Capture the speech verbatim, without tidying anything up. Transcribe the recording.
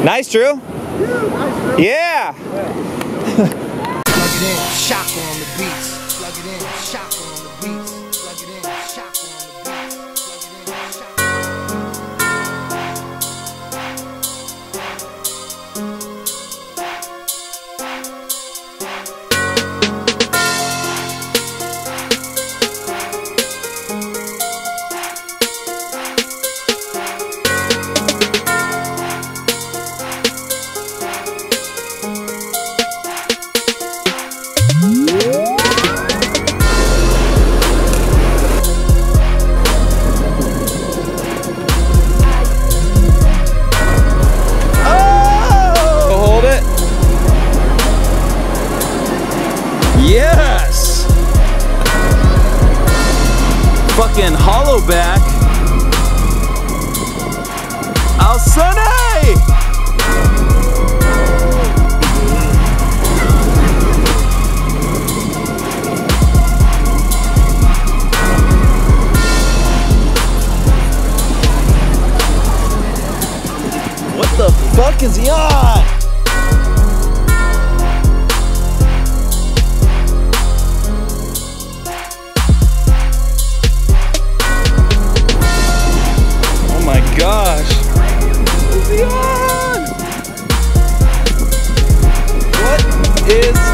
Nice, Dru. Yeah, nice, Dru. Yeah. Plug it in, shock on the beats. Plug it in, shock on the beats. Plug it in, shock on the beats. Plug it in, shock. Yes! Fucking hollow back. Alseny! What the fuck is he on? Gosh, what is he on? What is